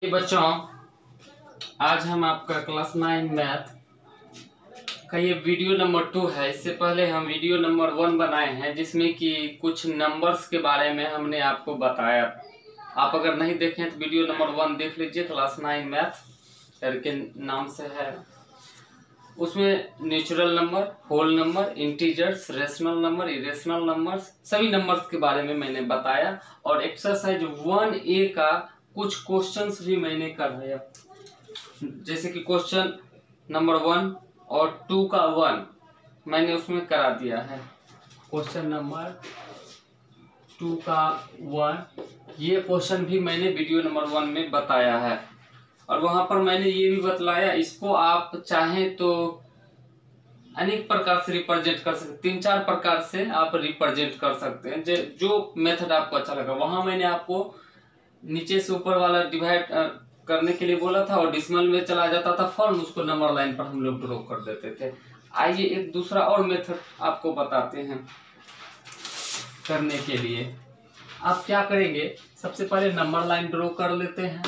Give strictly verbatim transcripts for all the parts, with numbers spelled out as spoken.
बच्चों, आज हम आपका क्लास नाइन मैथ का ये वीडियो नंबर टू है। इससे पहले हम वीडियो नंबर वन बनाए हैं जिसमें कि कुछ नंबर्स के बारे में हमने आपको बताया। आप अगर नहीं देखें तो वीडियो नंबर वन देख लीजिए, क्लास नाइन मैथ करके नाम से है। उसमें natural number, whole number, integers, rational number, irrational numbers, सभी नंबर्स के बारे में मैंने बताया। और एक्सरसाइज वन ए का कुछ क्वेश्चंस भी मैंने कराया, जैसे कि क्वेश्चन नंबर वन और टू का वन मैंने उसमें करा दिया है। क्वेश्चन नंबर टू का वन, ये क्वेश्चन भी मैंने वीडियो नंबर वन में बताया है। और वहां पर मैंने ये भी बतलाया, इसको आप चाहें तो अनेक प्रकार से रिप्रेजेंट कर सकते, तीन चार प्रकार से आप रिप्रेजेंट कर सकते हैं, जो मेथड आपको अच्छा लगा। वहां मैंने आपको नीचे से ऊपर वाला डिवाइड करने के लिए बोला था और डिसिमल में चला जाता था फॉर्म, उसको नंबर लाइन पर हम लोग ड्रॉ कर देते थे। आइए एक दूसरा और मेथड आपको बताते हैं करने के लिए। आप क्या करेंगे, सबसे पहले नंबर लाइन ड्रॉ कर लेते हैं।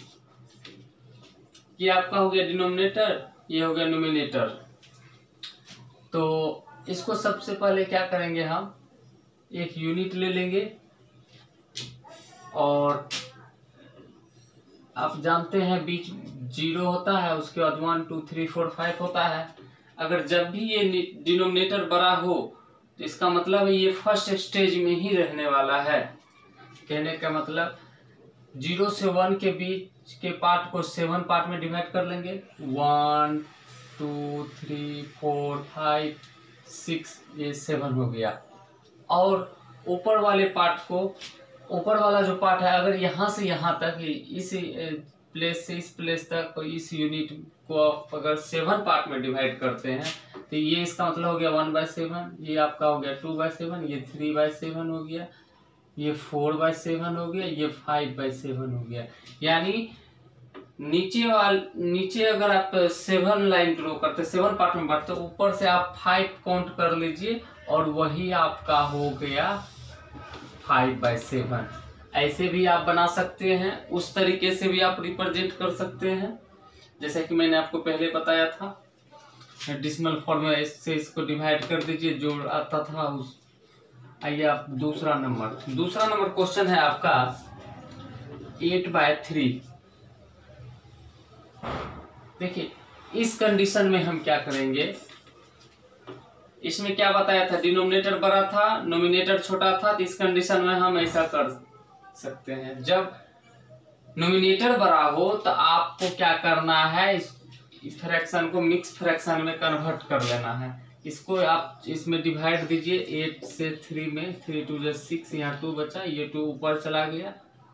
ये आपका हो गया डिनोमिनेटर, ये हो गया न्यूमिनेटर। तो इसको सबसे पहले क्या करेंगे, हम एक यूनिट ले लेंगे। और आप जानते हैं बीच जीरो होता है, उसके बाद one two three four five होता है। अगर जब भी ये डिनोमिनेटर बड़ा हो तो इसका मतलब है ये फर्स्ट स्टेज में ही रहने वाला है। कहने का मतलब जीरो से वन के बीच के पार्ट को सेवन पार्ट में डिवाइड कर लेंगे। One two three four five six, ये सेवन हो गया। और ऊपर वाले पार्ट को, ऊपर वाला जो पार्ट है, अगर यहाँ से यहाँ तक, इस प्लेस से इस प्लेस तक, तो इस यूनिट को आप अगर सेवन पार्ट में डिवाइड करते हैं तो ये इसका मतलब हो गया वन बाय सेवन, ये आपका हो गया टू बाय सेवन, ये थ्री बाय सेवन हो गया, ये फोर बाय सेवन हो गया, ये फाइव बाय सेवन हो गया। यानी नीचे वाल नीचे अगर आप सेवन लाइन ड्रॉ करते, सेवन पार्ट में बांटते, ऊपर से आप फाइव काउंट कर लीजिए और वही आपका हो गया फाइव बाय सेवन। ऐसे भी आप बना सकते हैं, उस तरीके से भी आप रिप्रेजेंट कर सकते हैं जैसे कि मैंने आपको पहले बताया था। डिसिमल फॉर्म में इससे इसको डिवाइड कर दीजिए, जो आता था उस। आइए आप दूसरा नंबर, दूसरा नंबर क्वेश्चन है आपका एट बाय थ्री। देखिए इस कंडीशन में हम क्या करेंगे, इसमें क्या बताया था, डिनोमिनेटर बड़ा था, नोमिनेटर छोटा था। तो इस कंडीशन में हम ऐसा कर सकते हैं, जब नोमिनेटर बड़ा हो तो आपको क्या करना है, इस फ्रैक्शन को मिक्स फ्रैक्शन में कन्वर्ट कर लेना है। इसको आप इसमें डिवाइड दीजिए, एट से थ्री में, थ्री टू जो सिक्स, यहाँ टू बचा, ये टू ऊपर चला गया,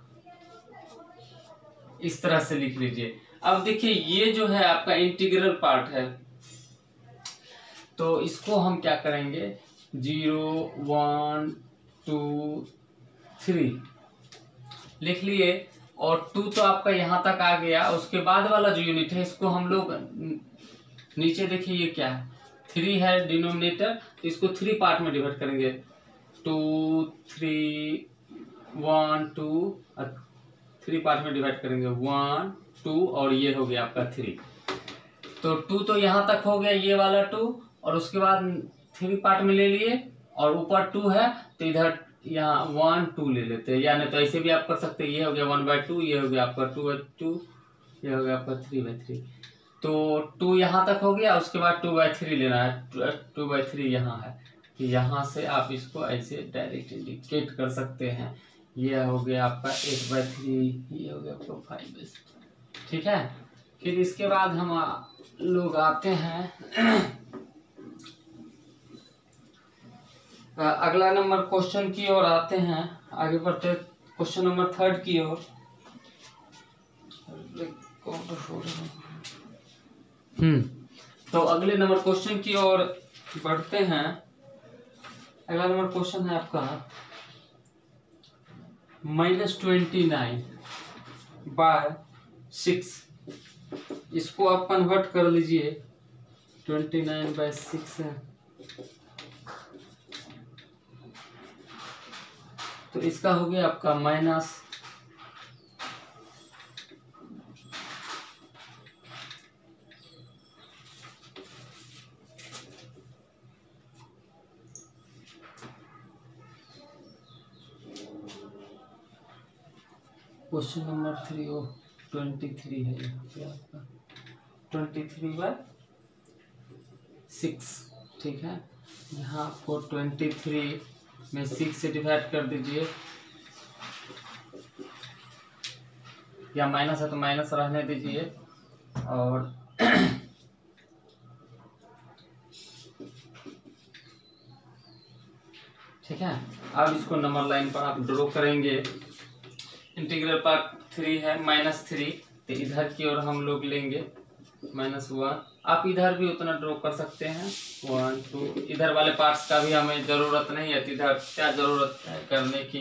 इस तरह से लिख लीजिए। अब देखिए ये जो है आपका इंटीग्रल पार्ट है, तो इसको हम क्या करेंगे, जीरो वन टू थ्री लिख लिए। और टू तो आपका यहाँ तक आ गया। उसके बाद वाला जो यूनिट है इसको हम लोग नीचे देखिए, ये क्या है, थ्री है डिनोमिनेटर, तो इसको थ्री पार्ट में डिवाइड करेंगे। Two three one two, three part में डिवाइड करेंगे, वन टू, और ये हो गया आपका थ्री। तो टू तो यहाँ तक हो गया, ये वाला टू, और उसके बाद थ्री पार्ट में ले लिए, और ऊपर टू है तो इधर यहाँ वन टू ले लेते हैं। यानी तो ऐसे भी आप कर सकते हैं, ये हो गया वन बाय टू, ये हो गया आपका टू बाय टू, ये हो गया आपका थ्री बाय थ्री। तो टू यहाँ तक हो गया, उसके बाद टू बाय थ्री लेना है, टू बाय थ्री यहाँ है, तो यहाँ से आप इसको ऐसे डायरेक्ट इंडिकेट कर सकते हैं। ये हो गया आपका एट बाय थ्री, ये हो गया आपका फाइव बाय सिक्स। ठीक है, फिर इसके बाद हम लोग आते हैं अगला नंबर क्वेश्चन की ओर आते हैं, आगे बढ़ते क्वेश्चन नंबर थर्ड की ओर। हम्म तो अगले नंबर क्वेश्चन की ओर बढ़ते हैं। अगला नंबर क्वेश्चन है आपका minus twenty nine by six. इसको आप कन्वर्ट कर लीजिए, ट्वेंटी नाइन बाय सिक्स है, तो इसका हो गया आपका माइनस क्वेश्चन नंबर थ्री ओ ट्वेंटी थ्री है यहाँ पे आपका ट्वेंटी थ्री बाय सिक्स, ठीक है। यहाँ आपको ट्वेंटी थ्री में सिक्स से डिवाइड कर दीजिए, या माइनस है तो माइनस रहने दीजिए। और ठीक है, अब इसको नंबर लाइन पर आप ड्रॉ करेंगे। इंटीग्रल पार्ट थ्री है माइनस थ्री, तो इधर की ओर हम लोग लेंगे माइनस वन। आप इधर भी उतना ड्रॉ कर सकते हैं, वन टू। इधर वाले पार्ट्स का भी हमें जरूरत नहीं है, इधर क्या जरूरत है करने की।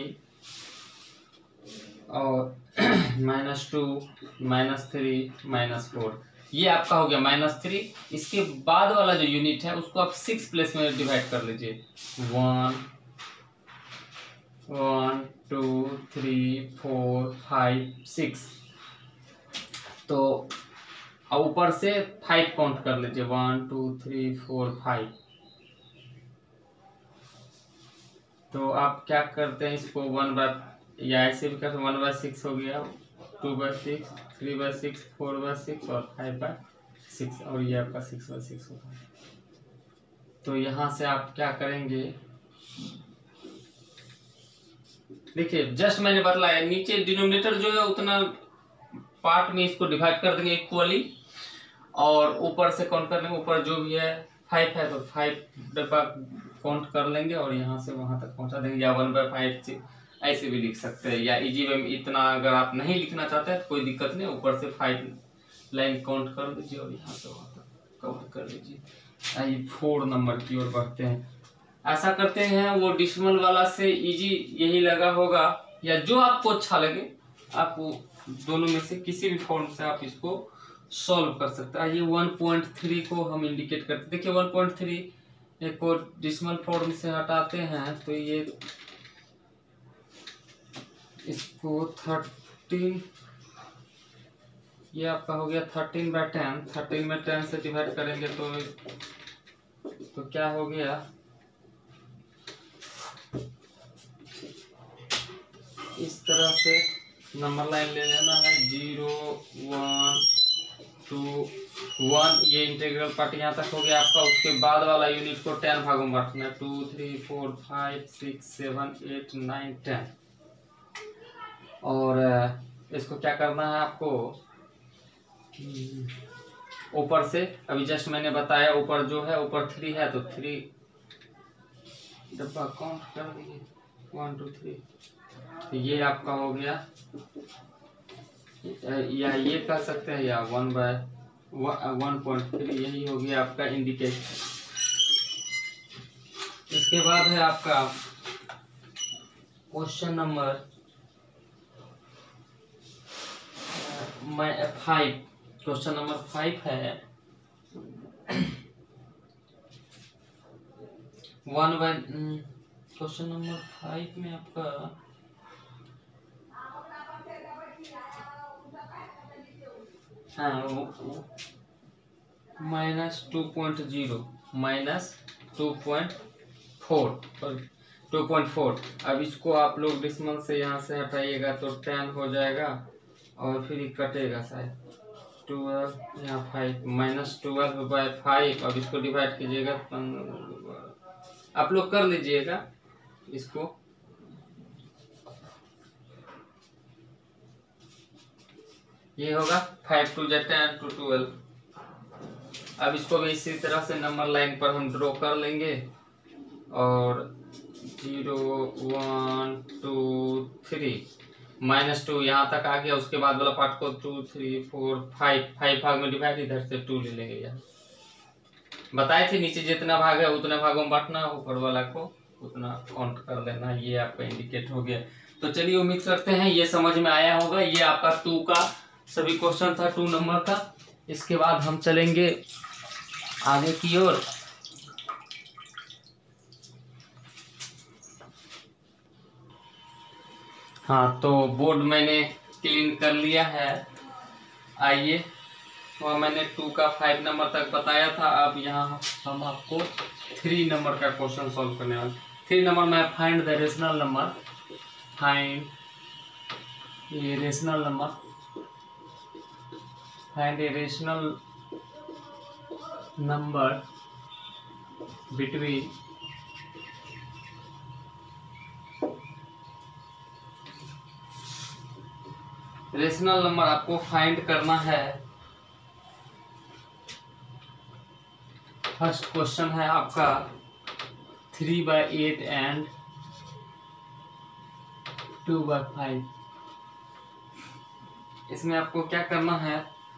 और minus two, minus three, minus four, ये आपका हो गया माइनस थ्री। इसके बाद वाला जो यूनिट है उसको आप सिक्स प्लेस में डिवाइड कर लीजिए, one one two three four five six. तो ऊपर से फाइव काउंट कर लीजिए, one two three four five. तो आप क्या करते हैं, इसको वन बाय या ऐसे भी करते, वन बाय सिक्स हो गया, two by six, three by six, four by six और फाइव बाय सिक्स, और ये आपका सिक्स बाय सिक्स होगा। तो यहाँ से आप क्या करेंगे, देखिए जस्ट मैंने बतलाया, नीचे डिनोमिनेटर जो है उतना पार्ट में इसको डिवाइड कर देंगे इक्वली, और ऊपर से काउंट कर लेंगे। ऊपर जो भी है फाइव है तो फाइव डब्बा काउंट कर लेंगे और यहाँ से वहां तक पहुंचा देंगे, या वन बाय फाइव से ऐसे भी लिख सकते हैं, या इजी वे में। इतना अगर आप नहीं लिखना चाहते हैं तो कोई दिक्कत नहीं, ऊपर से फाइव लाइन काउंट कर दीजिए और यहाँ से वहां तक कवर कर लीजिए। आइए फोर नंबर की ओर बढ़ते हैं। ऐसा करते हैं, वो डिसिमल वाला से इजी यही लगा होगा, या जो आपको अच्छा लगे आप दोनों में से किसी भी फॉर्म से आप इसको सॉल्व कर सकते हैं। ये वन पॉइंट थ्री को हम इंडिकेट करते हैं। देखिए वन पॉइंट थ्री एक और डिसिमल फॉर्म से हटाते हैं तो ये इसको थर्टीन, ये आपका हो गया थर्टीन बाय टेन। थर्टीन में टेन से डिवाइड करेंगे तो तो क्या हो गया, इस तरह से नंबर लाइन ले लेना है, जीरो वन टू वन, ये इंटीग्रल पार्ट यहाँ तक हो गया आपका। उसके बाद वाला यूनिट को टेन भागों में बांटना है, two three four five six seven eight nine ten. और इसको क्या करना है आपको, ऊपर से अभी जस्ट मैंने बताया, ऊपर जो है ऊपर थ्री है तो थ्री डब्बा काउंट कर दीजिए, वन टू थ्री। तो ये आपका हो गया, या ये कर सकते हैं, या one by one point three, यही हो गया आपका इंडिकेट। इसके बाद है आपका question number five. Question number five है, one by question number five में आपका हाँ minus two point zero minus two point four two point four. अब इसको आप लोग डिसिमल से यहाँ से हटाइएगा तो टेन हो जाएगा, और फिर ये कटेगा शायद ट्वेल्व, यहाँ five, minus twelve by five. अब इसको डिवाइड कीजिएगा, आप लोग कर लीजिएगा इसको। ये होगा फाइव टू जा टेन टू ट्वेल्व। अब इसको भी इसी तरह से नंबर लाइन पर हम ड्रॉ कर लेंगे, और zero one two three minus two यहाँ तक आ गया। उसके बाद वाला पार्ट को two three four five five भाग में डिवाइड, इधर से टू ले लेंगे। यार बताए थे नीचे जितना भाग है उतने भागों में बांटना, ऊपर वाला को उतना काउंट कर लेना। ये आपका इंडिकेट हो गया। तो चलिए उम्मीद करते हैं ये समझ में आया होगा। ये आपका टू का सभी क्वेश्चन था, टू नंबर का। इसके बाद हम चलेंगे आगे की ओर। हाँ, तो बोर्ड मैंने क्लीन कर लिया है। आइए, तो मैंने टू का फाइव नंबर तक बताया था। अब यहाँ हम आपको थ्री नंबर का क्वेश्चन सॉल्व करने वाले। थ्री नंबर में find the rational number, find ये rational number, find a rational number between rational number आपको फाइंड करना है। फर्स्ट क्वेश्चन है आपका three by eight and two by five. इसमें आपको क्या करना है,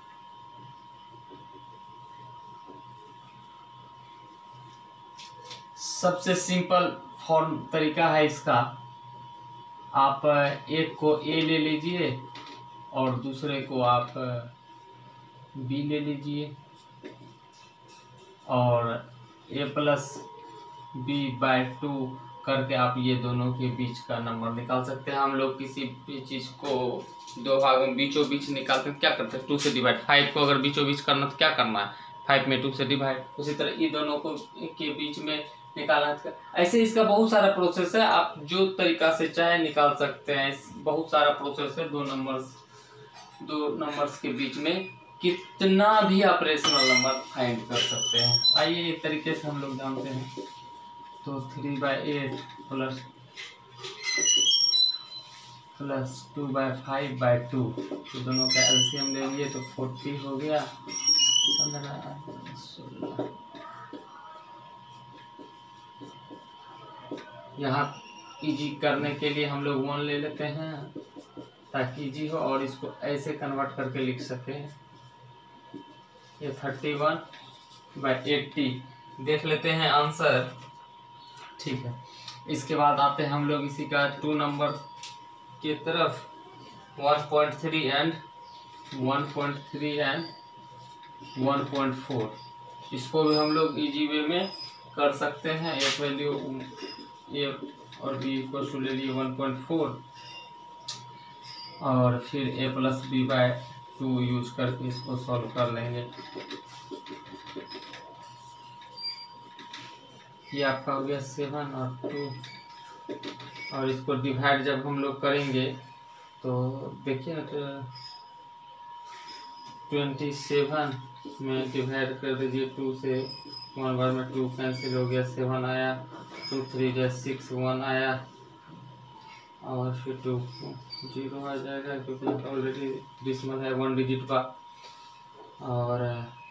सबसे सिंपल फॉर्म तरीका है इसका, आप एक को ए ले लीजिए और दूसरे को आप बी ले लीजिए और A plus B by two करके आप ये दोनों के बीच का नंबर निकाल सकते हैं। हम लोग किसी भी चीज़ को दो भाग में बीचों बीच निकालते हैं, क्या करते हैं, टू से डिवाइड। फाइव को अगर बीचों बीच करना तो क्या करना है, फाइव में टू से डिवाइड। उसी तरह ये दोनों को के बीच में निकालना है। ऐसे इसका बहुत सारा प्रोसेस है, आप जो तरीका से चाहे निकाल सकते हैं। बहुत सारा प्रोसेस है, दो नंबर्स दो नंबर्स के बीच में कितना भी आप रेशनल नंबर फाइंड कर सकते हैं। आइए एक तरीके से हम लोग जानते हैं। तो three by eight plus plus two by five by two, तो दोनों का एलसीएम ले लिए तो फोर्टी हो गया। पंद्रह सोलह, यहाँ इजी करने के लिए हम लोग वन ले लेते हैं ताकि इजी हो, और इसको ऐसे कन्वर्ट करके लिख सकें। ये थर्टी वन बाई एट्टी देख लेते हैं आंसर, ठीक है। इसके बाद आते हैं हम लोग इसी का टू नंबर के तरफ, one point three and one point three and one point four. इसको भी हम लोग इजी वे में कर सकते हैं। एक वैल्यू ए और बी इक्वल टू ले लिए वन पॉइंट फोर और फिर A plus B by two use करके इसको सॉल्व कर लेंगे। ये आपका हो गया सेवन और टू, और इसको डिवाइड जब हम लोग करेंगे तो देखिए ना, तो ट्वेंटी सेवन में डिवाइड कर दीजिए टू से, वन बार में टू कैंसिल हो गया, सेवन आया, टू थ्री जो सिक्स, वन आया और फिर टू जीरो आ जाएगा क्योंकि ऑलरेडी डिसिमल है वन डिजिट का। और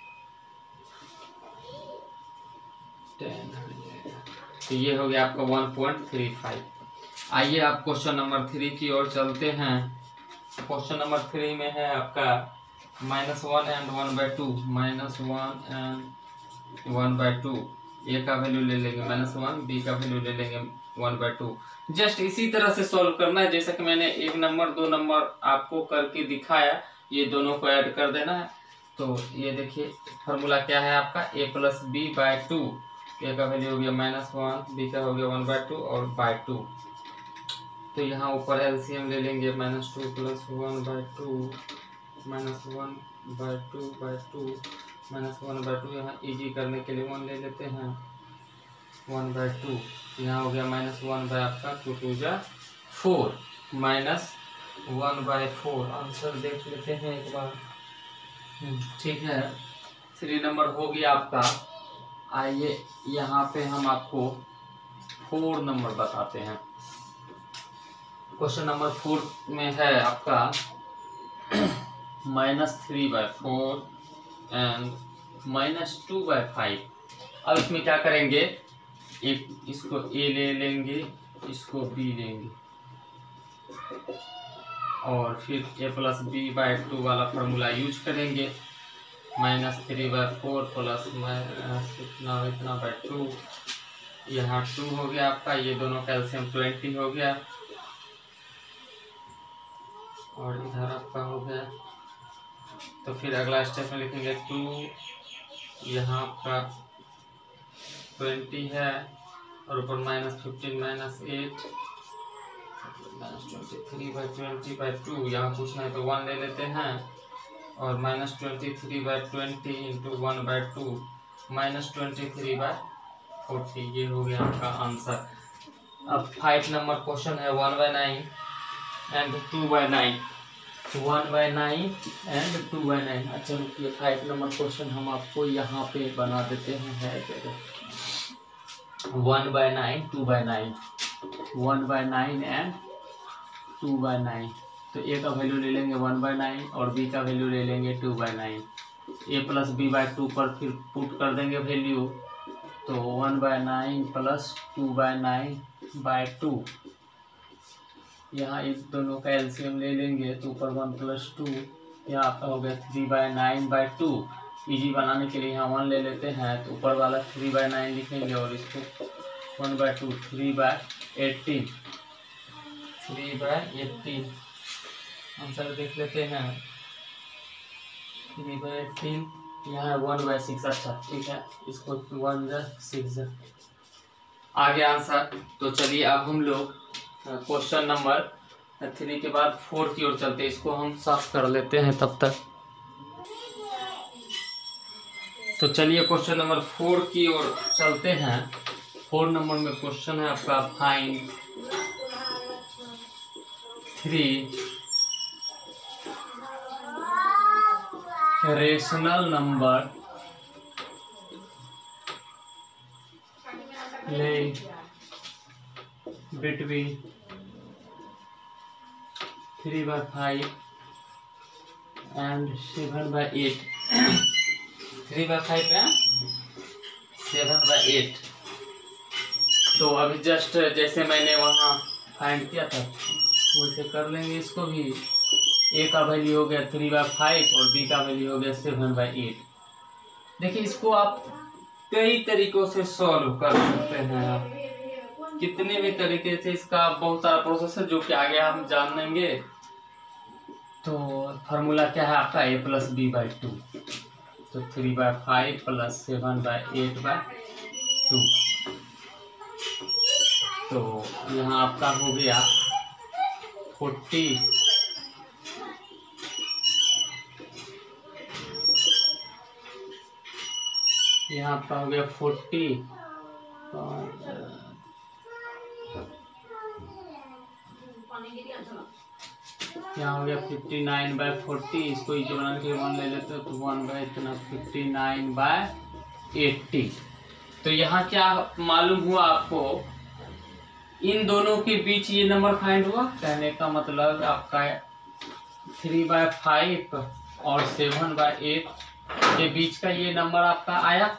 टेन, तो ये हो गया आपका वन पॉइंट थ्री फाइव। आइए आप क्वेश्चन नंबर थ्री की ओर चलते हैं। क्वेश्चन नंबर थ्री में है आपका minus one and one by two, minus one and one by two. A का वैल्यू ले लेंगे माइनस वन, बी का वैल्यू ले लेंगे वन बाई टू। जस्ट इसी तरह से सॉल्व करना है जैसा कि मैंने एक नंबर दो नंबर आपको करके दिखाया, ये दोनों को ऐड कर देना है। तो ये देखिए फार्मूला क्या है आपका, A plus B by two. A का वैल्यू हो गया माइनस वन, बी का हो गया वन बाई टू और बाई टू। तो यहाँ ऊपर एलसीएम ले लेंगे, minus two plus one by two, minus one by two by two, minus one by two. यहाँ ईजी करने के लिए वन ले लेते हैं, वन बाई टू। यहाँ हो गया माइनस वन बाई आपका टू टू जा four, minus one by four. Answer देख लेते हैं एक बार, ठीक है। थ्री नंबर हो गया आपका। आइए यहाँ पे हम आपको फोर नंबर बताते हैं। क्वेश्चन नंबर फोर में है आपका minus three by four and minus two by five. अब इसमें क्या करेंगे, एक इसको ए ले लेंगे, इसको बी लेंगे और फिर A plus B by two वाला फार्मूला यूज करेंगे। Minus three by four plus minus इतना इतना बाई टू, यहाँ टू हो गया आपका। ये दोनों कैल्शियम ट्वेंटी हो गया और इधर आपका हो गया। तो फिर अगला स्टेप में लिखेंगे टू, यहाँ आपका ट्वेंटी है और ऊपर minus fifteen minus eight, minus twenty three by twenty by two. यहाँ पूछना है तो वन ले लेते हैं और minus twenty three by twenty into one by two, minus twenty three by forty. ये हो गया आपका आंसर। अब फाइव नंबर क्वेश्चन है one by nine. And two by nine, one by nine and two by nine. अच्छा रुकिए, five number question हम आपको यहाँ पे बना देते हैं। है one by nine, two by nine, one by nine and two by nine. तो ए का वैल्यू ले लेंगे वन बाई नाइन और बी का वैल्यू ले लेंगे two by nine. A plus B by two पर फिर पुट कर देंगे वैल्यू, तो one by nine plus two by nine by two. यहाँ इस दोनों का एलसीएम ले लेंगे तो ऊपर वन प्लस टू, यहाँ आपका हो गया three by nine by two. Easy बनाने के लिए यहाँ वन ले लेते हैं, तो ऊपर वाला थ्री बाई नाइन लिखेंगे और इसको one by two, three by eighteen, three by eighteen. Answer देख लेते हैं, थ्री बाई एटीन, यहाँ वन बाई सिक्स। अच्छा ठीक है, इसको वन जा सिक्स जा आ गया आंसर। तो चलिए अब हम लोग क्वेश्चन नंबर थ्री के बाद फोर की ओर चलते हैं। इसको हम साफ कर लेते हैं तब तक। तो चलिए क्वेश्चन नंबर फोर की ओर चलते हैं। फोर नंबर में क्वेश्चन है आपका, find three rational number lie between three by five and seven by eight, three by five and seven by eight. तो अभी जस्ट जैसे मैंने वहाँ फाइंड किया था वैसे कर लेंगे इसको भी। ए का वैल्यू हो गया थ्री बाई फाइव और बी का वैल्यू हो गया सेवन बाई एट। देखिए इसको आप कई तरीकों से सॉल्व कर सकते हैं, आप कितने भी तरीके से। इसका बहुत सारा प्रोसेस है जो कि आगे हम जान लेंगे। तो फार्मूला क्या है आपका, A plus B by two. तो three by five plus seven by eight by two. तो यहाँ आपका हो गया फोर्टी, यहाँ आपका हो गया फोर्टी, यहाँ हो गया फिफ्टी नाइन बाई फोर्टी। इसको इजी बनाने के लिए वन ले लेते हो तो वन बाई इतना फिफ्टी नाइन बाई एट्टी। तो यहाँ क्या मालूम हुआ आपको, इन दोनों के बीच ये नंबर फाइंड हुआ। कहने का मतलब आपका थ्री बाई फाइव और सेवन बाई एट के बीच का ये नंबर आपका आया।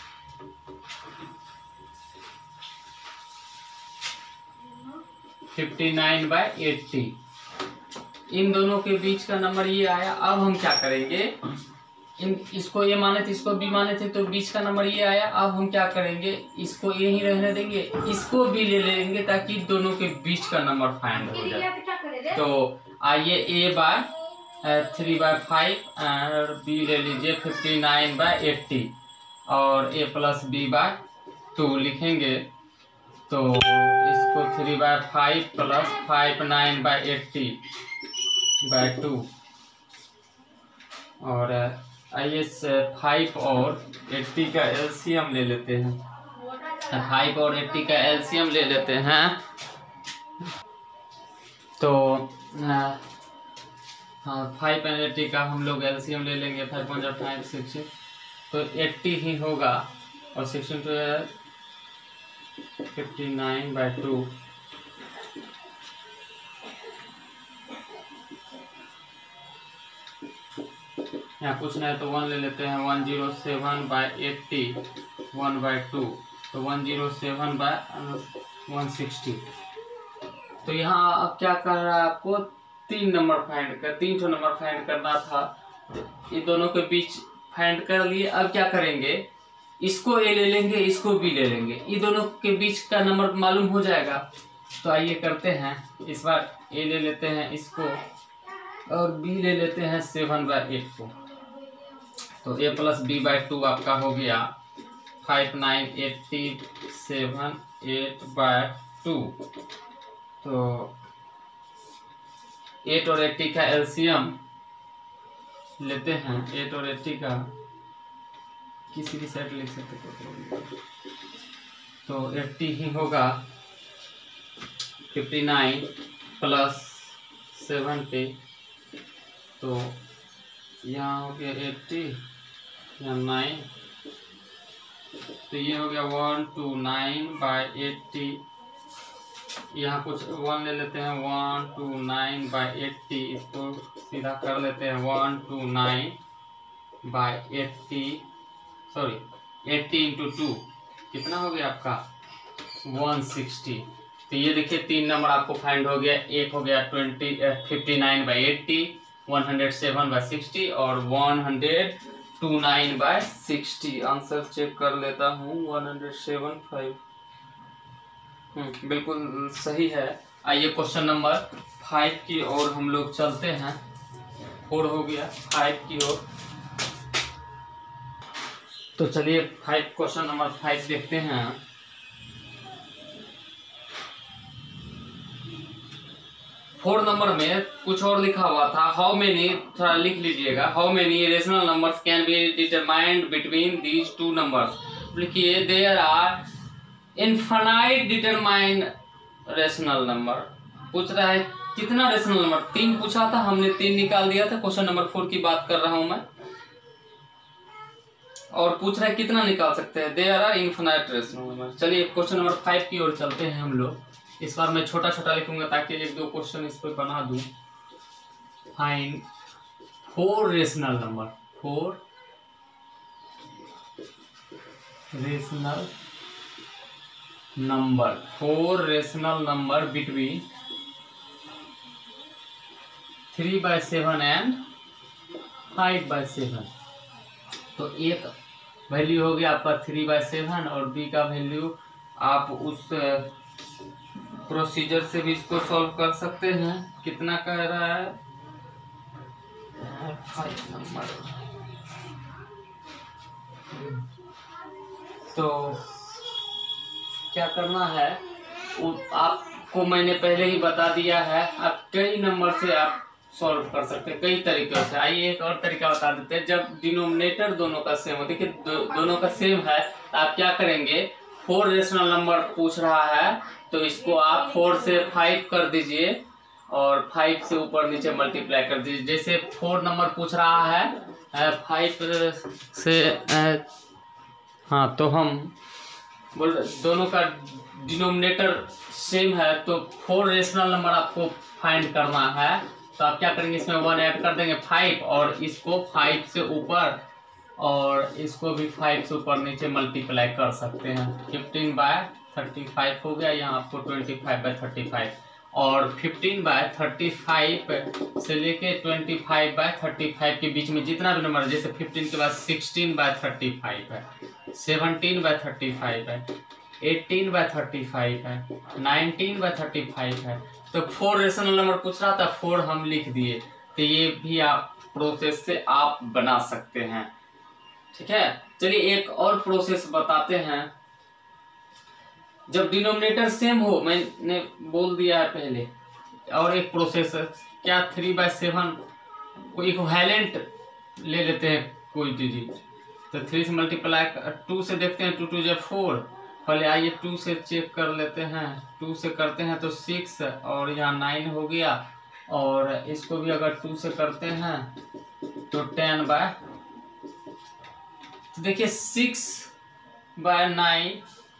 फिफ्टी नाइन बाई एट्टी, इन दोनों के बीच का नंबर ये आया। अब हम क्या करेंगे, इन इसको ये माने थे, इसको बी माने थे, तो बीच का नंबर ये आया। अब हम क्या करेंगे, इसको ए ही रहने देंगे, इसको बी ले लेंगे ताकि दोनों के बीच का नंबर फाइंड हो जाए। तो आइए A by three by five और बी ले लीजिए फिफ्टी नाइन बाई एट्टी और A plus B by two लिखेंगे। तो इसको three by five plus five nine by eighty by two और आइए फाइव और एट्टी का एलसीएम ले लेते हैं। फाइव और एट्टी का एलसीएम ले लेते हैं। तो हाँ फाइव एंड एट्टी का हम लोग एलसीएम ले लेंगे। फाइव वन जा फाइव, सिक्सटीन, तो एट्टी ही होगा और sixteen two fifty nine by two. यहाँ कुछ नहीं तो वन ले लेते हैं। One zero seven by eighty, one by two, तो one zero seven by one sixty. तो यहाँ अब क्या कर रहा है आपको, तीन नंबर फाइंड कर तीन ठो नंबर फाइंड करना था। ये दोनों के बीच फाइंड कर लिए। अब क्या करेंगे, इसको ए ले लेंगे, इसको बी ले लेंगे, ये दोनों के बीच का नंबर मालूम हो जाएगा। तो आइए करते हैं, इस बार ए ले लेते हैं इसको और बी ले लेते हैं सेवन बाई एट को। तो A plus B by two आपका हो गया five nine eighty seven eight by two. तो एट और एट्टी का एलसीएम लेते हैं। एट और एट्टी का किसी भी साइड लिख सकते। तो एट्टी ही होगा फिफ्टी नाइन प्लस सेवेंटी, तो यहाँ हो गया एट्टी, यहाँ नाइन, तो ये हो गया one two nine by eighty. यहाँ कुछ वन ले लेते हैं, one two nine by eighty, इसको सीधा कर लेते हैं one two nine by eighty, sorry eighty into two कितना हो गया आपका वन सिक्सटी। तो ये देखिए तीन नंबर आपको फाइंड हो गया, एक हो गया twenty fifty nine by eighty, one hundred seven by sixty और one hundred two nine by sixty. Answer check कर लेता हूँ, वन हंड्रेड सेवन फाइव, हम्म बिल्कुल सही है। आइए क्वेश्चन नंबर फाइव की ओर हम लोग चलते हैं। फोर हो गया, फाइव की ओर तो चलिए फाइव क्वेश्चन नंबर फाइव देखते हैं। फोर नंबर में कुछ और लिखा हुआ था, हाउ मेनी, थोड़ा लिख लीजिएगा, how many rational numbers can be determined between these two numbers. लिखिए there are infinite determine rational number. पूछ रहा है कितना रेशनल नंबर, तीन पूछा था, हमने तीन निकाल दिया था। क्वेश्चन नंबर फोर की बात कर रहा हूं मैं, और पूछ रहा है कितना निकाल सकते हैं, there are infinite rational number. चलिए क्वेश्चन नंबर फाइव की ओर चलते हैं हम लोग। इस बार मैं छोटा छोटा लिखूंगा ताकि एक दो क्वेश्चन इस पर बना दूं। Find four rational number, four rational number, four rational number between three by seven and five by seven. तो एक वैल्यू हो गया आपका थ्री बाय सेवन और बी का वैल्यू आप उस प्रोसीजर से भी इसको सॉल्व कर सकते हैं। कितना कह रहा है, फाइव नंबर। तो क्या करना है, आपको मैंने पहले ही बता दिया है, आप कई नंबर से आप सॉल्व कर सकते हैं, कई तरीकों से। आइए एक और तरीका बता देते हैं। जब डिनोमिनेटर दोनों का सेम हो, देखिए दो, दोनों का सेम है, तो आप क्या करेंगे, फोर रेशनल नंबर पूछ रहा है तो इसको आप फोर से फाइव कर दीजिए और फाइव से ऊपर नीचे मल्टीप्लाई कर दीजिए। जैसे फोर नंबर पूछ रहा है फाइव से, हाँ तो हम बोल दोनों का डिनोमिनेटर सेम है, तो फोर रेशनल नंबर आपको फाइंड करना है। तो आप क्या करेंगे, इसमें वन ऐड कर देंगे फाइव, और इसको फाइव से ऊपर और इसको भी फाइव से ऊपर नीचे मल्टीप्लाई कर सकते हैं। फिफ्टीन बाय थर्टी फाइव हो गया, यहाँ आपको twenty five by thirty five, और फिफ्टीन बाय थर्टी फाइव से लेके twenty five by thirty five के बीच में जितना भी नंबर, जैसे फिफ्टीन के बाद सिक्सटीन बाय थर्टी फाइव है, सेवनटीन बाय थर्टी फाइव है, एटीन बाय थर्टी फाइव है, नाइनटीन बाय थर्टी फाइव है। तो फोर रेशनल नंबर पूछ रहा था, फोर हम लिख दिए। तो ये भी आप प्रोसेस से आप बना सकते हैं, ठीक है। चलिए एक और प्रोसेस बताते हैं। जब डिनोमिनेटर सेम हो, मैंने बोल दिया है पहले, और एक प्रोसेस क्या, थ्री बाय सेवन को इक्विवेलेंट ले लेते हैं कोई डिजिट, तो थ्री से मल्टीप्लाई टू से देखते हैं, टू टू जो फोर, पहले आइए टू से चेक कर लेते हैं, टू से करते हैं तो सिक्स और यहाँ नाइन हो गया, और इसको भी अगर टू से करते हैं तो टेन बाय, तो देखिए six by nine,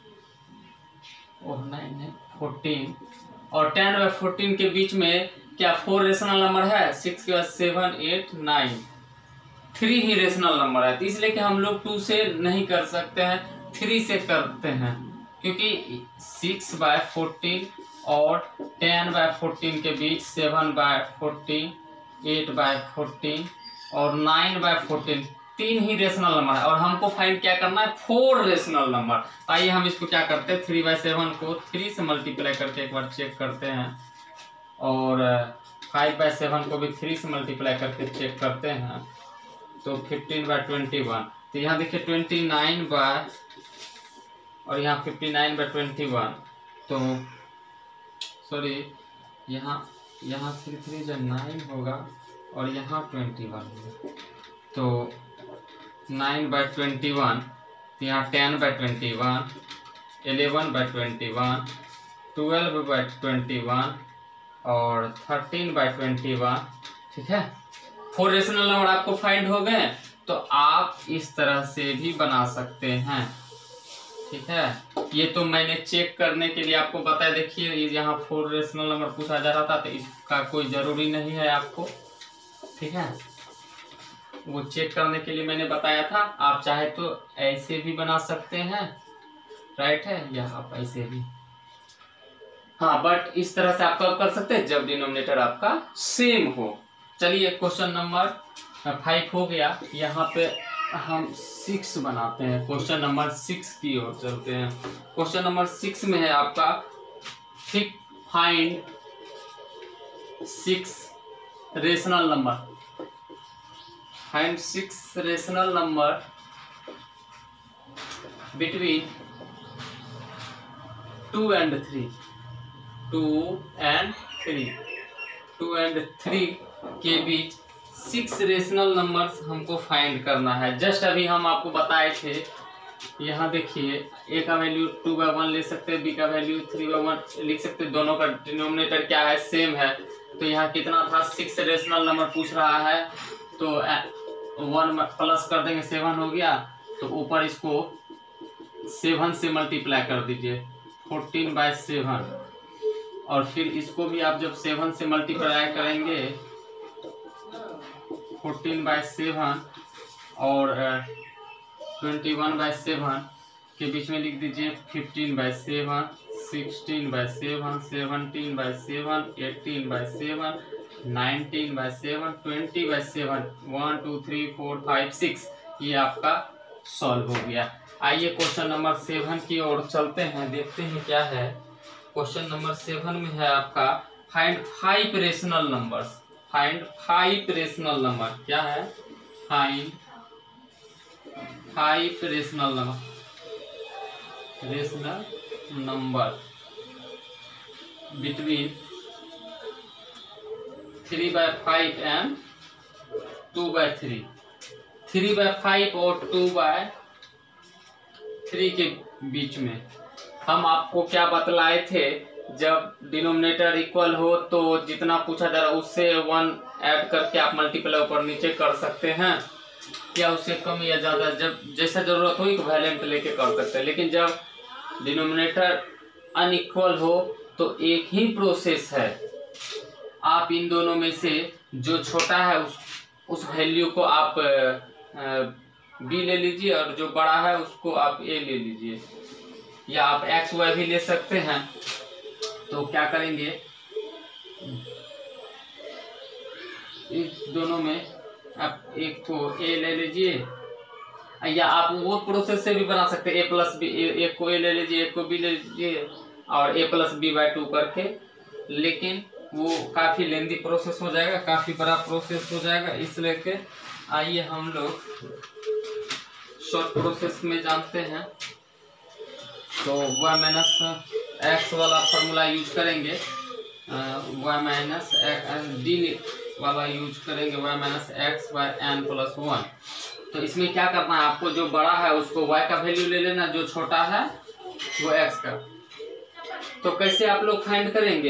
oh nine है फोर्टीन, और टेन बाय फोर्टीन के बीच में क्या फोर रेशनल नंबर है, सिक्स के बाद सेवन एट नाइन, थ्री ही रेशनल नंबर है। तो इसलिए कि हम लोग टू से नहीं कर सकते हैं, थ्री से करते हैं, क्योंकि सिक्स बाय फोर्टीन और टेन बाय फोर्टीन के बीच seven by fourteen, eight by fourteen और नाइन बाय फोर्टीन, तीन ही रेशनल नंबर है, और हमको फाइंड क्या करना है, फोर रेशनल नंबर। आइए हम इसको क्या करते हैं, थ्री बाय सेवन को थ्री से मल्टीप्लाई करके एक बार चेक करते हैं, और फाइव बाय सेवन को भी थ्री से मल्टीप्लाई करके चेक करते हैं, तो फिफ्टीन बाय ट्वेंटी वन। तो यहाँ देखिए ट्वेंटी नाइन बाय, और यहाँ fifty nine by twenty one, तो सॉरी यहाँ यहाँ थ्री थ्री जब नाइन होगा और यहाँ ट्वेंटी वन होगा, तो नाइन बाय ट्वेंटी वन, यहाँ ten by twenty one, eleven by twenty one, twelve by twenty one और थर्टीन बाई ट्वेंटी वन। ठीक है, फोर रेशनल नंबर आपको फाइंड हो गए, तो आप इस तरह से भी बना सकते हैं। ठीक है, ये तो मैंने चेक करने के लिए आपको बताया। देखिए यहाँ फोर रेशनल नंबर पूछा जा रहा था, तो इसका कोई जरूरी नहीं है आपको। ठीक है, वो चेक करने के लिए मैंने बताया था। आप चाहे तो ऐसे भी बना सकते हैं, राइट है, या आप ऐसे भी, हाँ, बट इस तरह से आप कब कर सकते हैं, जब डिनोमिनेटर आपका सेम हो। चलिए क्वेश्चन नंबर फाइव हो गया। यहाँ पे हम सिक्स बनाते हैं। क्वेश्चन नंबर सिक्स की ओर चलते हैं। क्वेश्चन नंबर सिक्स में है आपका ठीक find six rational number. Find six rational number between two and three. Two and three two and three के बीच सिक्स रेशनल नंबर्स हमको फाइंड करना है। जस्ट अभी हम आपको बताए थे, यहाँ देखिए ए का वैल्यू टू बाई वन ले सकते हैं, बी का वैल्यू थ्री बाई वन लिख सकते हैं। दोनों का डिनोमिनेटर क्या है, सेम है। तो यहाँ कितना था, सिक्स रेशनल नंबर पूछ रहा है, तो वन प्लस कर देंगे, सेवन हो गया। तो ऊपर इसको सेवन से मल्टीप्लाई कर दीजिए, फोर्टीन बाई सेवन। और फिर इसको भी आप जब सेवन से मल्टीप्लाई करेंगे, फोर्टीन बाई सेवन और ट्वेंटी वन बाई सेवन के बीच में लिख दीजिए fifteen by seven, sixteen by seven, seventeen by seven, eighteen by seven, nineteen by seven, twenty by seven, one two three four five six. ये आपका solve हो गया। आइए क्वेश्चन नंबर सेवन की ओर चलते हैं, देखते हैं क्या है। क्वेश्चन नंबर सेवन में है आपका find five rational numbers. Find five rational number क्या है, find five rational number rational number between three by five and two by three. Three by five और टू बाय थ्री के बीच में हम आपको क्या बतलाए थे, जब डिनोमिनेटर इक्वल हो तो जितना पूछा जा रहा है उससे वन ऐड करके आप मल्टीप्लाई ऊपर नीचे कर सकते हैं, या उससे कम या ज़्यादा, जब जैसा जरूरत हो वैलेंट लेके कर सकते हैं। लेकिन जब डिनोमिनेटर अनइक्वल हो तो एक ही प्रोसेस है, आप इन दोनों में से जो छोटा है उस उस वैल्यू को आप बी ले लीजिए, और जो बड़ा है उसको आप ए ले लीजिए, या आप एक्स वाई भी ले सकते हैं। तो क्या करेंगे, इस दोनों में आप एक को ए ले लीजिए, या आप वो प्रोसेस से भी बना सकते हैं, ए प्लस बी, एक को ए ले लीजिए, एक को बी ले लीजिए, और A plus B by two करके। लेकिन वो काफ़ी लेंदी प्रोसेस हो जाएगा, काफ़ी बड़ा प्रोसेस हो जाएगा, इसलिए के आइए हम लोग शॉर्ट प्रोसेस में जानते हैं। तो वाई माइनस एक्स वाला फार्मूला यूज करेंगे, वाई माइनस डी वाला यूज करेंगे, Y minus X by N plus one. तो इसमें क्या करना है, आपको जो बड़ा है उसको y का वैल्यू ले लेना, जो छोटा है वो x का। तो कैसे आप लोग फाइंड करेंगे,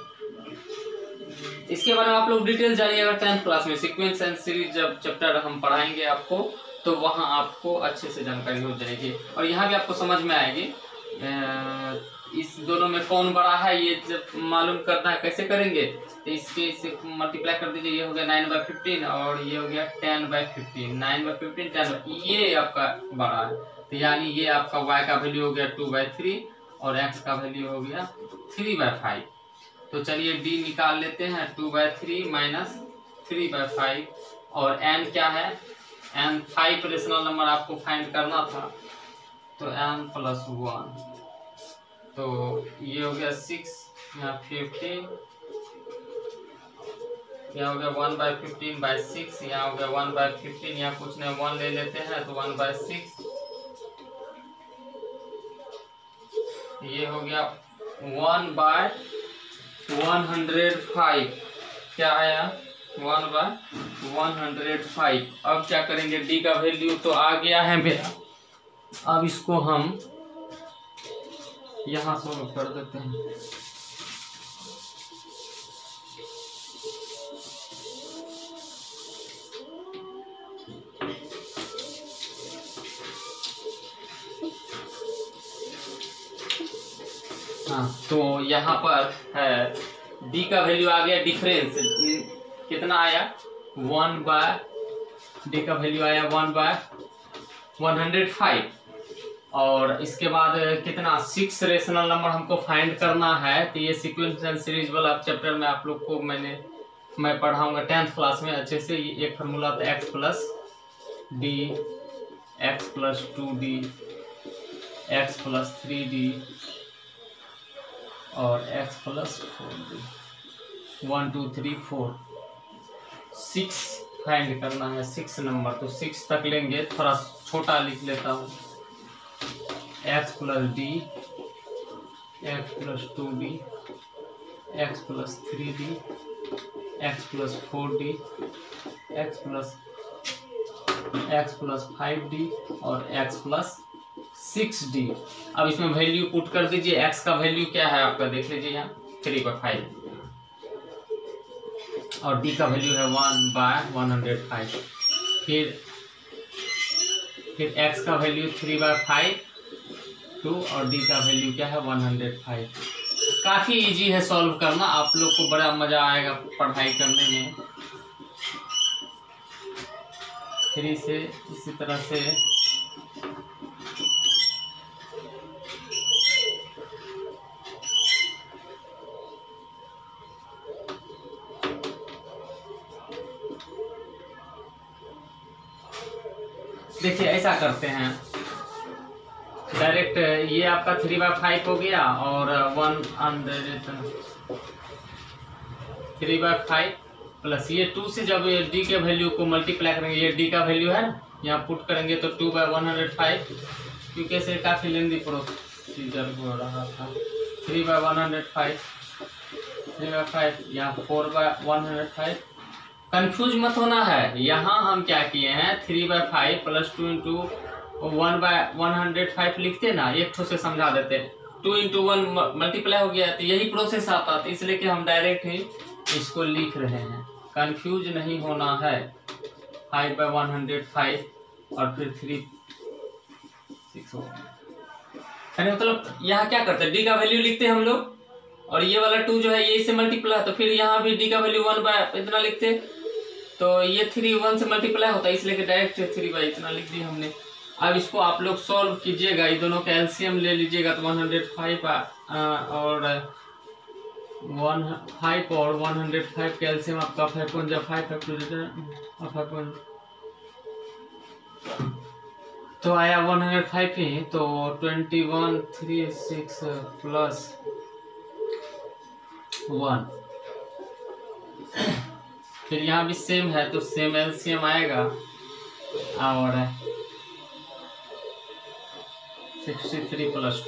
इसके बारे में आप लोग डिटेल जानिएगा टेंथ क्लास में। सीक्वेंस एंड सीरीज जब चैप्टर हम पढ़ाएंगे आपको, तो वहाँ आपको अच्छे से जानकारी हो जाएगी, और यहाँ भी आपको समझ में आएगी इस दोनों में कौन बड़ा है। ये जब मालूम करना है कैसे करेंगे, तो इसके इसे मल्टीप्लाई कर दीजिए, ये हो गया नाइन बाई फिफ्टीन और ये हो गया ten by fifteen. Nine by fifteen ten, ये आपका बड़ा है, तो यानी ये आपका y का वैल्यू हो गया टू बाई थ्री और x का वैल्यू हो गया थ्री बाई फाइव। तो चलिए d निकाल लेते हैं, two by three minus three by five, और n क्या है, n फाइव रेशनल नंबर आपको फाइंड करना था, तो n प्लस वन। तो ये हो गया सिक्स, यहाँ फिफ्टीन, यहाँ हो गया one by fifteen by six, यहाँ हो गया वन बाई फिफ्टीन, यहाँ कुछ नहीं वन ले लेते हैं, तो वन बाई सिक्स। ये हो गया one by one hundred five, क्या आया, one by one hundred five. अब क्या करेंगे, डी का वैल्यू तो आ गया है मेरा, अब इसको हम यहाँ सॉल्व कर देते हैं। हाँ, तो यहाँ पर है डी का वैल्यू आ गया डिफरेंस कितना आया वन बाय डी का वैल्यू आया one by one hundred five. और इसके बाद कितना सिक्स रेशनल नंबर हमको फाइंड करना है। तो ये सीक्वेंस एंड सीरीज वाला चैप्टर में आप लोग को मैंने मैं पढ़ाऊंगा टेंथ क्लास में अच्छे से। एक फार्मूला था X plus D, X plus two D, X plus three D और X plus four D. One two three four six find करना है, सिक्स नंबर। तो सिक्स तक लेंगे, थोड़ा छोटा लिख लेता हूँ। X plus D, X plus two D, X plus three D, X plus four D, X plus X plus five D और एक्स प्लस सिक्स डी। अब इसमें वैल्यू पुट कर दीजिए। एक्स का वैल्यू क्या है आपका देख लीजिए यहाँ थ्री बाय फाइव और डी का वैल्यू है one by one hundred five. फिर फिर एक्स का value three by five two और डी का वैल्यू क्या है वन हंड्रेड फाइव। काफ़ी इजी है सॉल्व करना, आप लोग को बड़ा मज़ा आएगा पढ़ाई करने में। थ्री से इसी तरह से देखिए ऐसा करते हैं डायरेक्ट। ये आपका थ्री बाय फाइव हो गया और one hundred three by five plus ये टू से जब ये डी के वैल्यू को मल्टीप्लाई करेंगे, ये डी का वैल्यू है ना, यहाँ पुट करेंगे तो two by one hundred five, क्योंकि ऐसे काफ़ी लेंदी प्रोसीजर हो रहा था। Three by one hundred five three by five यहाँ four by one hundred five. Confuse मत होना है। यहाँ हम क्या किए हैं three by five plus two into one by one hundred five लिखते ना, एक ठो से समझा देते। टू इंटू वन मल्टीप्लाई हो गया तो यही प्रोसेस आता था, इसलिए कि हम डायरेक्ट ही इसको लिख रहे हैं। कंफ्यूज नहीं होना है। Five by one hundred five और फिर थ्री सिक्स यानी मतलब यहाँ क्या करते हैं डी का वैल्यू लिखते हैं हम लोग और ये वाला टू जो है ये इससे मल्टीप्लाई, तो फिर यहाँ भी डी का वैल्यू वन बाय इतना लिखते तो ये थ्री वन से मल्टीप्लाई होता है, इसलिए कि डायरेक्ट थ्री बाय इतना लिख दिया हमने। अब इसको आप लोग सॉल्व कीजिएगा, ये दोनों का एलसीएम ले लीजिएगा तो वन हंड्रेड फाइव और वन फाइव और वन हंड्रेड फाइव का एलसीएम आपका फाइव पॉइंट जा five five two five point तो आया वन हंड्रेड फाइव ही। तो twenty one three six plus one, फिर यहाँ भी सेम है तो सेम एलसीएम आएगा और सिक्सटी थ्री प्लस टू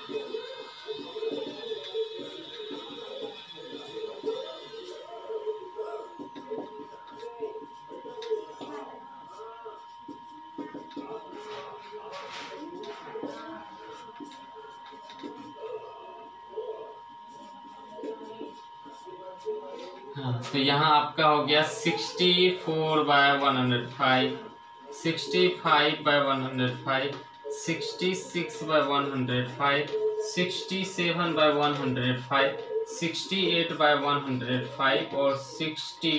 हाँ, तो यहाँ आपका हो गया sixty four by one hundred five, sixty five by one hundred five, sixty six by one hundred five, sixty seven by one hundred five, sixty eight by one hundred five और sixty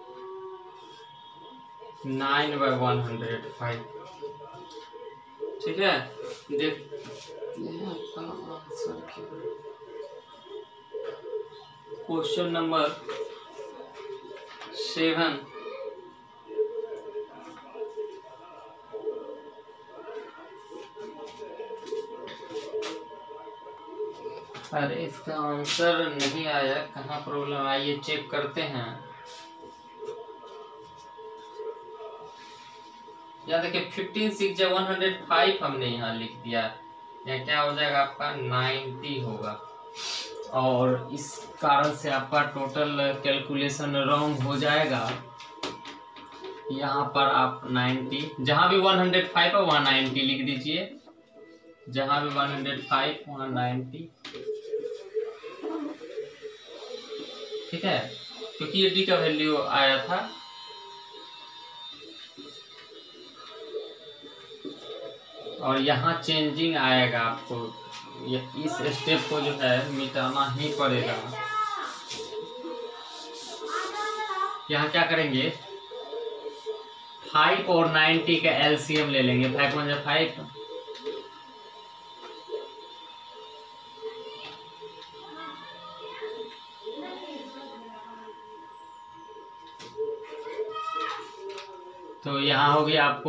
nine by one hundred five. ठीक है, देख question number seven. अरे इसका answer नहीं आया, कहाँ problem आई ये चेक करते हैं। या देखिए fifteen six one hundred five हमने यहाँ लिख दिया, या क्या हो जाएगा आपका नाइन्टी होगा और इस कारण से आपका टोटल कैलकुलेशन रॉन्ग हो जाएगा। यहाँ पर आप नाइन्टी, जहाँ भी वन हंड्रेड फाइव है वहाँ नाइन्टी लिख दीजिए, जहाँ भी वन हंड्रेड फाइव वहाँ नाइन्टी। ठीक है, क्योंकि ये डी का वैल्यू आया था। और यहाँ चेंजिंग आएगा आपको ये इस स्टेप को जो है मिटाना ही पड़ेगा। यहाँ क्या करेंगे, फाइव और नाइन्टी का एलसीएम ले लेंगे। फाइव वन जा फाइव, तो यहाँ हो गया आपको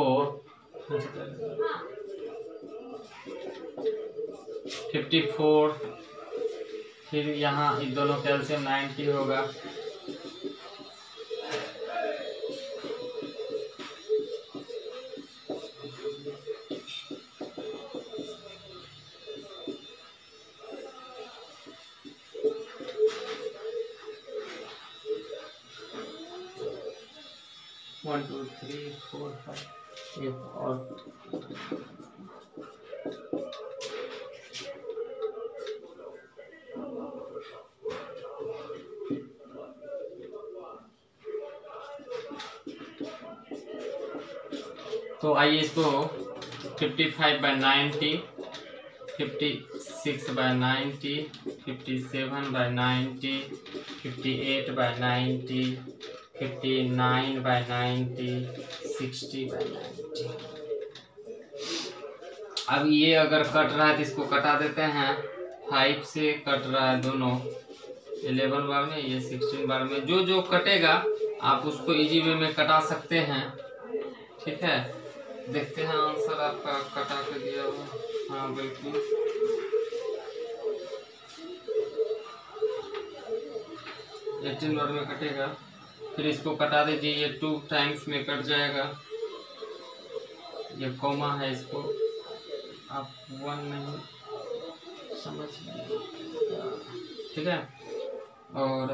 फिफ्टी फोर, फिर यहाँ इन दोनों कैल्शियम नाइन्टी होगा, one two three four five एक और तो आइए इसको fifty five by ninety, fifty six by ninety, fifty seven by ninety, fifty eight by ninety, fifty nine by ninety, sixty by ninety. अब ये अगर कट रहा है तो इसको कटा देते हैं। फाइव से कट रहा है दोनों, इलेवन बार में, ये सिक्सटीन बार में। जो जो कटेगा आप उसको इजी वे में कटा सकते हैं। ठीक है, देखते हैं आंसर आपका कटा के दिया हुआ। हाँ बिल्कुल, एटीन बार में कटेगा। फिर इसको कटा दीजिए, ये टू टाइम्स में कट जाएगा। ये कॉमा है, इसको आप वन नहीं समझ लीजिए। ठीक है, और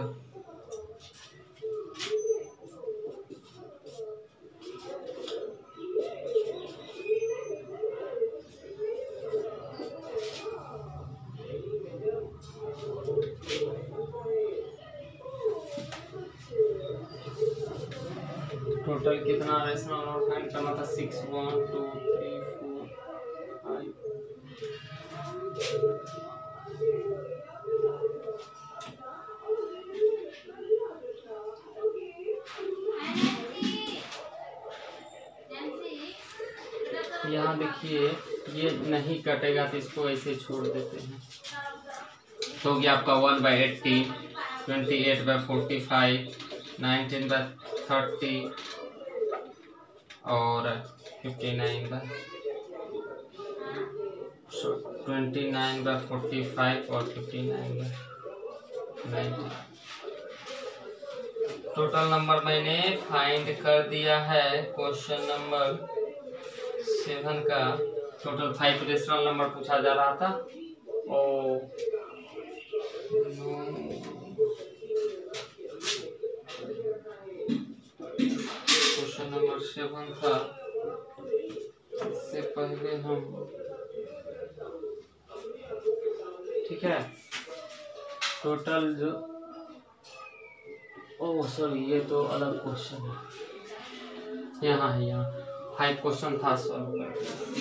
टोटल कितना रेशनल नंबर फाइंड करना था? Six, one two three four five. यहाँ देखिए ये नहीं कटेगा तो इसको ऐसे छोड़ देते हैं। तो गया आपका one by eighty, twenty eight by forty five, nineteen by thirty और fifty nine by twenty nine by forty five और fifty nine by ninety. Total number मैंने फाइंड कर दिया है क्वेश्चन नंबर सेवन का। टोटल फाइव रेशनल नंबर पूछा जा रहा था। ओ क्वेश्चन नंबर सेवन था, इससे पहले हम, ठीक है, टोटल जो, ओह सॉरी ये तो अलग क्वेश्चन है। यहाँ है, यहाँ फाइव क्वेश्चन था सॉल्व कर।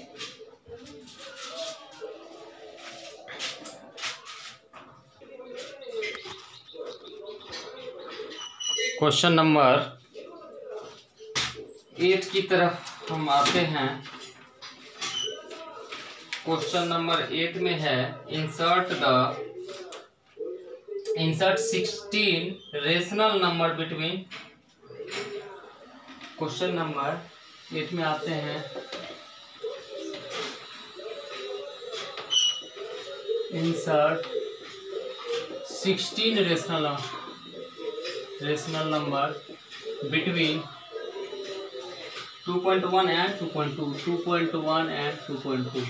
क्वेश्चन नंबर एट की तरफ हम आते हैं। क्वेश्चन नंबर एट में है insert the insert sixteen rational number between. Question number eight में आते हैं, insert sixteen rational rational number between two point one and two point two, two point one and two point two,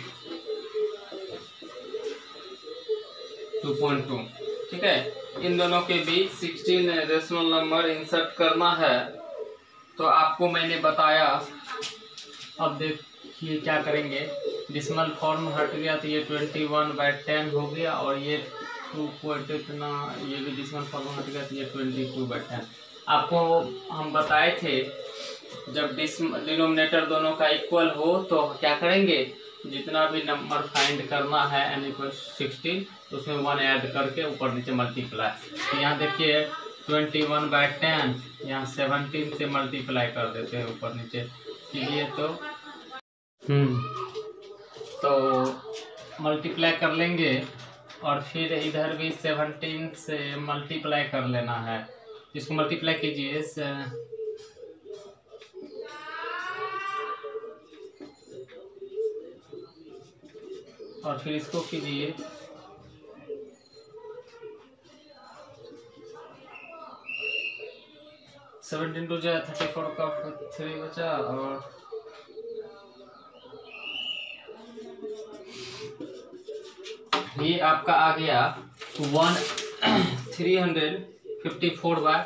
two point two. ठीक है, इन दोनों के बीच sixteen rational number insert करना है। तो आपको मैंने बताया। अब देखिए क्या करेंगे, डिसिमल फॉर्म हट गया तो ये ट्वेंटी वन बाई टेन हो गया, और ये टू पॉइंट इतना, ये भी डिसिमल फॉर्म हट गया तो ये ट्वेंटी टू बाई टेन। आपको हम बताए थे जब डिनोमिनेटर दोनों का इक्वल हो तो क्या करेंगे, जितना भी नंबर फाइंड करना है एन इक्वल सिक्सटीन, उसमें वन ऐड करके ऊपर नीचे मल्टीप्लाई। तो यहाँ देखिए ट्वेंटी वन बाई टेन, यहाँ सेवनटीन से मल्टीप्लाई कर देते हैं ऊपर नीचे कीजिए तो हम्म तो मल्टीप्लाई कर लेंगे और फिर इधर भी सेवनटीन से मल्टीप्लाई कर लेना है। इसको मल्टीप्लाई कीजिए और फिर इसको कीजिए सेवनटीन टू जाए थर्टी फोर का थ्री बचा और ये आपका आ गया one three hundred fifty four by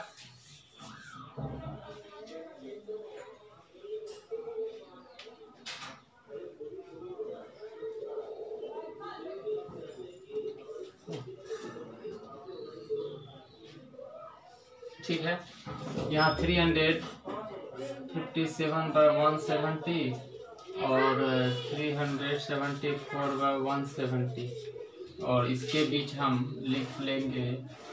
ठीक है। यहाँ three hundred fifty seven by one seventy और three hundred seventy four by one seventy और इसके बीच हम लिख लेंगे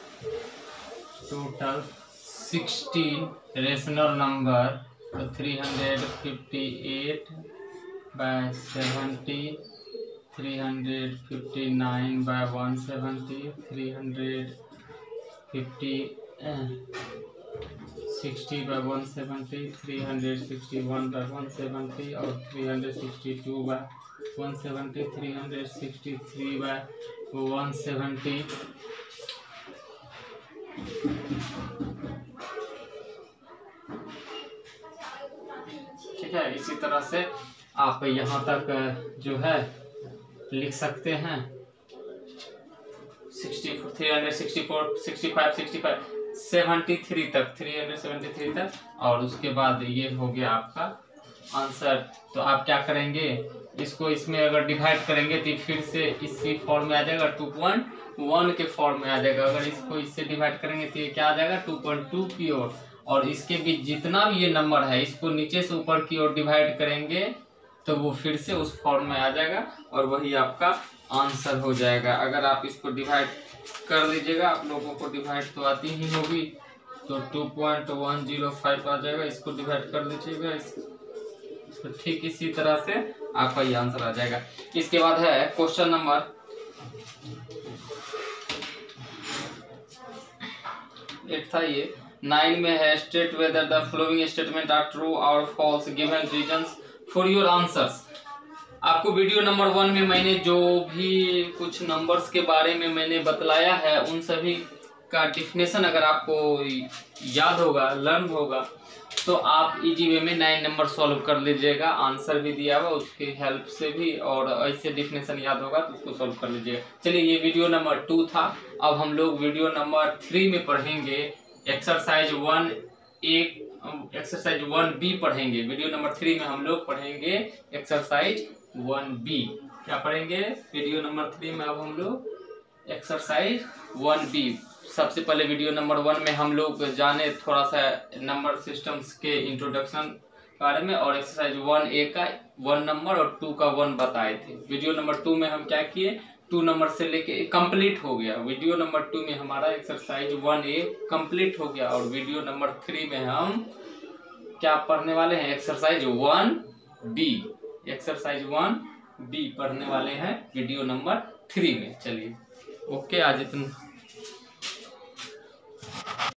टोटल सिक्सटीन रेशनल नंबर। तो three hundred fifty eight by seventy, three hundred fifty nine by one seventy, three hundred fifty sixty bye one seventy, three hundred sixty one by one seventy और three hundred sixty two by one seventy, three hundred sixty three by one seventy. ठीक है, इसी तरह से आप यहाँ तक जो है लिख सकते हैं sixty three hundred sixty four sixty five sixty five seventy three तक, थ्री हंड्रेड सेवेंटी थ्री तक और उसके बाद ये हो गया आपका आंसर। तो आप क्या करेंगे, इसको इसमें अगर डिवाइड करेंगे तो फिर से इसी फॉर्म में आ जाएगा, टू पॉइंट वन के फॉर्म में आ जाएगा। अगर इसको इससे डिवाइड करेंगे तो ये क्या आ जाएगा, टू पॉइंट टू की ओर। और इसके बीच जितना भी ये नंबर है इसको नीचे से ऊपर की ओर डिवाइड करेंगे तो वो फिर से उस फॉर्म में आ जाएगा और वही आपका आंसर हो जाएगा। अगर आप इसको डिवाइड कर लीजिएगा, आप लोगों को डिवाइड तो आती ही होगी, तो two point one zero five आ जाएगा। इसको डिवाइड कर लीजिएगा, इसको ठीक इसी तरह से आपका ये आंसर आ जाएगा। इसके बाद है क्वेश्चन नंबर एट था ये, नाइन में है state weather the following statement are true और false, given reasons for your answers. आपको वीडियो नंबर वन में मैंने जो भी कुछ नंबर्स के बारे में मैंने बतलाया है उन सभी का डिफिनेशन अगर आपको याद होगा, लर्न होगा, तो आप इजी वे में नाइन नंबर सॉल्व कर लीजिएगा। आंसर भी दिया हुआ उसकी हेल्प से भी, और ऐसे डिफिनेशन याद होगा तो उसको सॉल्व कर लीजिएगा। चलिए, ये वीडियो नंबर टू था। अब हम लोग वीडियो नंबर थ्री में पढ़ेंगे exercise one A exercise one B पढ़ेंगे। वीडियो नंबर थ्री में हम लोग पढ़ेंगे एक्सरसाइज वन बी। क्या पढ़ेंगे वीडियो नंबर थ्री में? अब हम लोग एक्सरसाइज वन बी। सबसे पहले वीडियो नंबर वन में हम लोग जाने थोड़ा सा नंबर सिस्टम्स के इंट्रोडक्शन बारे में, और एक्सरसाइज वन ए का वन नंबर और टू का वन बताए थे। वीडियो नंबर टू में हम क्या किए, टू नंबर से लेके कंप्लीट हो गया। वीडियो नंबर टू में हमारा एक्सरसाइज वन ए कंप्लीट हो गया, और वीडियो नंबर थ्री में हम क्या पढ़ने वाले हैं, exercise one B. Exercise one B पढ़ने वाले हैं वीडियो नंबर थ्री में। चलिए, ओके, आज इतना।